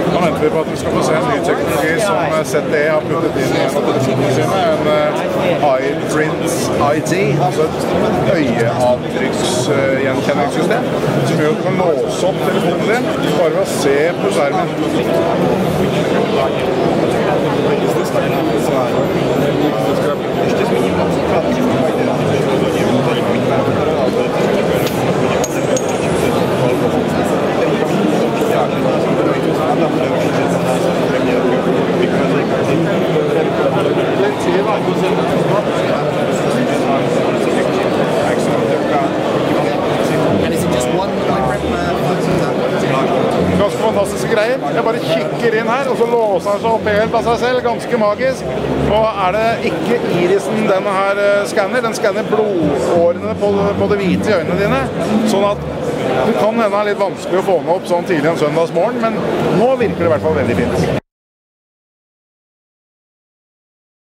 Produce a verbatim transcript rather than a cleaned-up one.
Nå venter vi på at vi skal få se en ny teknologi som Z T E har puttet inn i en av telefonene sine, en iPrints I D, altså et øyeavtrykksgjenkjenningssystem, som gjør at du kan låse opp telefonen din bare ved å se på skjermen. Ganske fantastiske greier. Jeg bare kikker inn her, og så låser han seg opp helt av seg selv, ganske magisk. Og er det ikke irisen denne her skanner, den skanner blodårene på, på det hvite i øynene dine, sånn at det kan hende er litt vanskelig å få med opp sånn tidlig en søndagsmorgen, men nå virker det i hvert fall veldig fint.